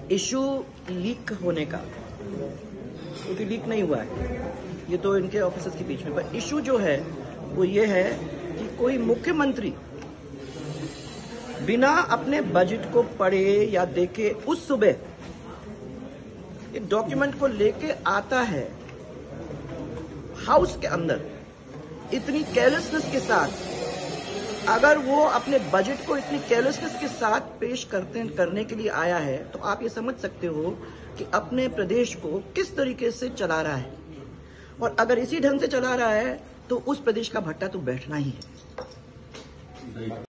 Issue leak होने का, क्योंकि लीक नहीं हुआ है, ये तो इनके ऑफिसर्स के बीच में, पर इशू जो है वो ये है कि कोई मुख्यमंत्री बिना अपने बजट को पढ़े या देखे उस सुबह एक डॉक्यूमेंट को लेके आता है हाउस के अंदर, इतनी केयरलेसनेस के साथ। अगर वो अपने बजट को इतनी केयरलेसनेस के साथ पेश करने के लिए आया है, तो आप ये समझ सकते हो कि अपने प्रदेश को किस तरीके से चला रहा है। और अगर इसी ढंग से चला रहा है तो उस प्रदेश का भट्टा तो बैठना ही है।